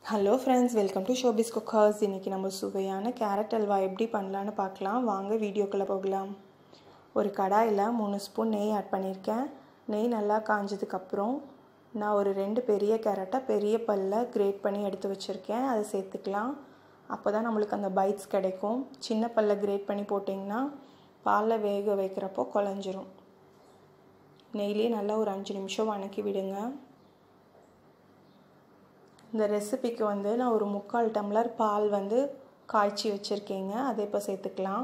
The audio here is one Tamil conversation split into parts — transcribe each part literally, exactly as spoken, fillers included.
Hello friends, welcome to Shobi's cookers. இன்றைக்கி நம்ம சுவையான கேரட் அல்வா எப்படி பண்ணலான்னு பார்க்கலாம். வாங்க வீடியோக்குள்ளே போகலாம். ஒரு கடாயில் மூணு ஸ்பூன் நெய் ஆட் பண்ணியிருக்கேன். நெய் நல்லா காஞ்சதுக்கப்புறம் நான் ஒரு ரெண்டு பெரிய கேரட்டை பெரிய பல்ல கிரேட் பண்ணி எடுத்து வச்சுருக்கேன். அதை சேர்த்துக்கலாம். அப்போ தான் நம்மளுக்கு அந்த பைட்ஸ் கிடைக்கும். சின்ன பல்ல கிரேட் பண்ணி போட்டிங்கன்னா பாலில் வேக வைக்கிறப்போ குழஞ்சிரும். நெய்லேயே நல்லா ஒரு அஞ்சு நிமிஷம் வணக்கி விடுங்க. இந்த ரெசிபிக்கு வந்து நான் ஒரு முக்கால் டம்ளர் பால் வந்து காய்ச்சி வச்சுருக்கேங்க. அதை இப்போ சேர்த்துக்கலாம்.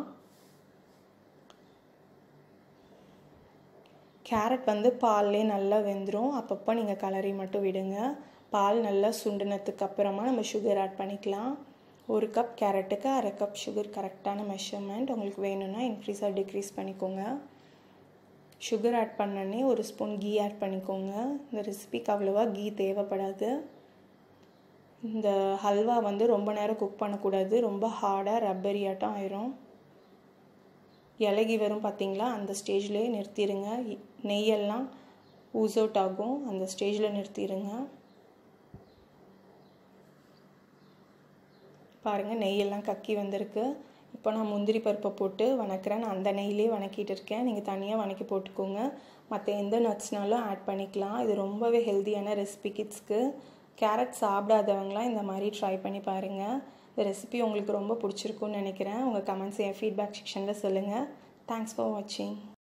கேரட் வந்து பால்லே நல்லா வெந்துடும். அப்பப்போ நீங்கள் கலரி மட்டும் விடுங்க. பால் நல்லா சுண்டினதுக்கு அப்புறமா நம்ம சுகர் ஆட் பண்ணிக்கலாம். ஒரு கப் கேரட்டுக்கு அரை கப் சுகர் கரெக்டான மெஷர்மெண்ட். உங்களுக்கு வேணும்னா இன்க்ரீஸ் ஆர் டிக்ரீஸ் பண்ணிக்கோங்க. சுகர் ஆட் பண்ணோடனே ஒரு ஸ்பூன் கீ ஆட் பண்ணிக்கோங்க. இந்த ரெசிபிக்கு அவ்வளோவா கீ தேவைப்படாது. இந்த ஹல்வா வந்து ரொம்ப நேரம் குக் பண்ணக்கூடாது. ரொம்ப ஹார்டாக ரப்பரியாட்டம் ஆயிரும். இலகி வரும் பார்த்திங்களா, அந்த ஸ்டேஜ்லேயே நிறுத்திடுங்க. நெய்யெல்லாம் ஊஸ் அவுட் ஆகும். அந்த ஸ்டேஜில் நிறுத்திடுங்க. பாருங்கள், நெய்யெல்லாம் கக்கி வந்திருக்கு. இப்போ நான் முந்திரி பருப்பை போட்டு வணக்கிறேன். நான் அந்த நெய்யிலே வணக்கிட்டு இருக்கேன். நீங்கள் தனியாக வணக்கி போட்டுக்கோங்க. மற்ற எந்த நட்ஸ்னாலும் ஆட் பண்ணிக்கலாம். இது ரொம்பவே ஹெல்த்தியான ரெசிபி. கிட்ஸ்க்கு கேரட் சாப்பிடாதவங்களாம் இந்த மாதிரி ட்ரை பண்ணி பாருங்கள். இந்த ரெசிபி உங்களுக்கு ரொம்ப பிடிச்சிருக்குன்னு நினைக்கிறேன். உங்கள் கமெண்ட்ஸ் என் ஃபீட்பேக் செக்ஷனில் சொல்லுங்கள். தேங்க்ஸ் ஃபார் வாட்சிங்.